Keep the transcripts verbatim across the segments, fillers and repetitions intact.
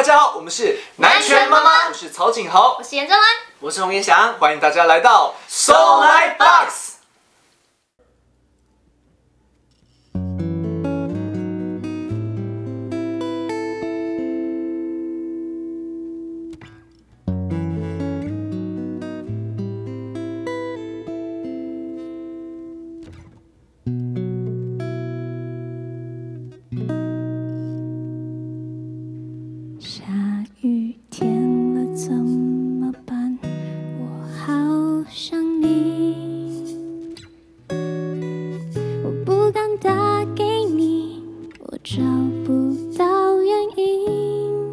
家好，我们是南拳妈妈，我是曹景豪， 我是严正安， 我是洪彦祥， 欢迎大家来到 Soul Life Box。 下雨天了怎么办？我好想你，我不敢打给你，我找不到原因。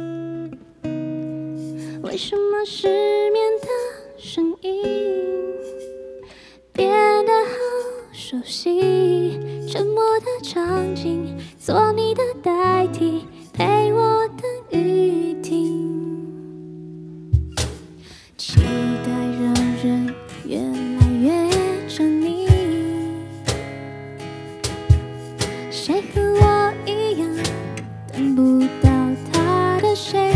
为什么失眠的声音变得好熟悉？沉默的场景，做你的代替，陪我等雨停。期待让人越来越沉溺，谁和我一样等不到他的谁？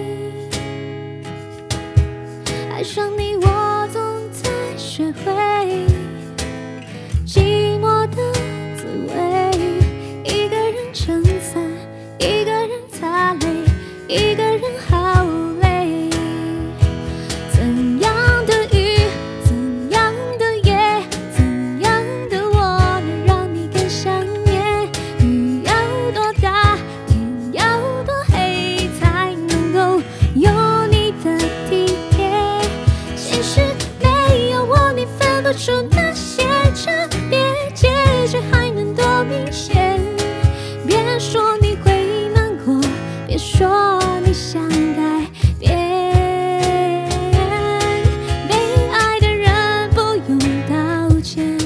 爱上你我总在学会寂寞的滋味，一个人撑伞，一个人擦泪，一个人好累。怎样的雨，怎样的夜，怎样的我能让你更想念？雨要多大，天要多黑，才能够有你的体贴？其实没有我，你分不出那些差别，结局还能多明显？别说你会难过，别说你想改变，被爱的人不用道歉。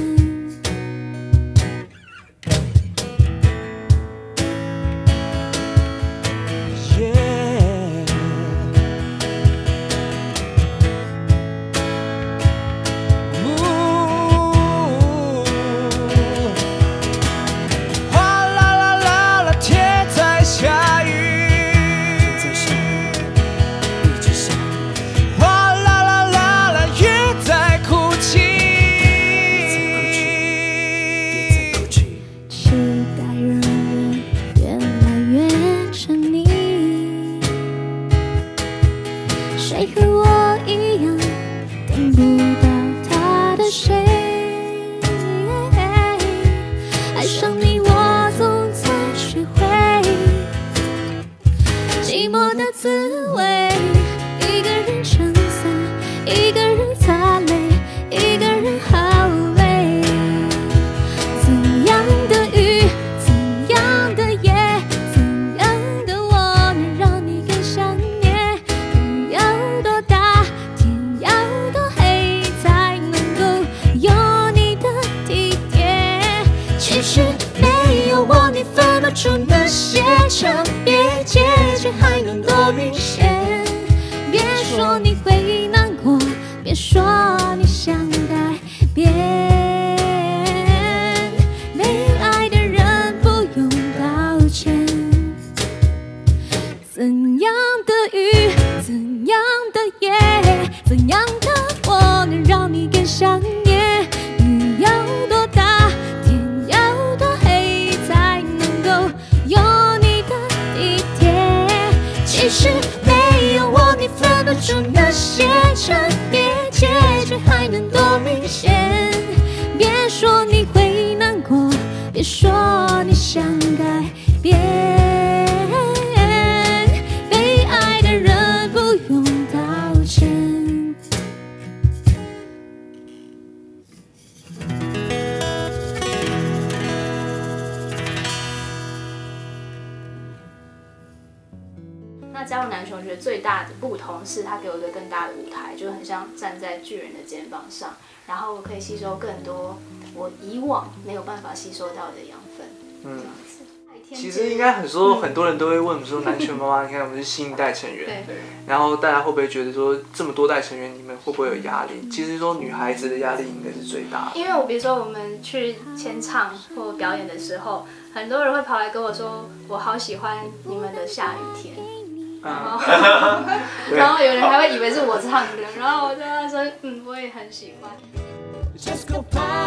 哗啦啦啦啦，天在下雨，哗啦啦啦啦，雨在哭泣。 期待让人越来越沉溺，谁和我一样等不到他的谁？爱上你我总在学会寂寞的滋味，一个人撑伞，一个人擦泪，一个人好累。怎样的雨，怎样的夜，怎样的我能让你更想念？雨要多大，天要多黑，才能够有你的体贴？其实没有我，你分不出那些差别，结局还能多明显？别说你会难过，别说你想改变，被爱的人不用道歉。怎样的雨，怎样的夜，怎样的我能让你更想念？雨要多大，天要多黑，才能够有你的体贴？其实没有我，你分不出那些差别，结局还能多明显？别说你会难过，别说你想改变，被爱的人不用道歉。 那加入南拳，我觉得最大的不同是它给我一个更大的舞台，就很像站在巨人的肩膀上，然后我可以吸收更多我以往没有办法吸收到的养分。嗯，这样子。 其实应该很多、嗯、很多人都会问我们说，南拳妈妈，你看我们是新一代成员，对，然后大家会不会觉得说，这么多代成员，你们会不会有压力？其实说女孩子的压力应该是最大的。 因为我比如说我们去签唱或表演的时候，很多人会跑来跟我说，我好喜欢你们的下雨天。 然后然后有人还会以为是我唱的，然后我就跟他说，嗯，我也很喜欢。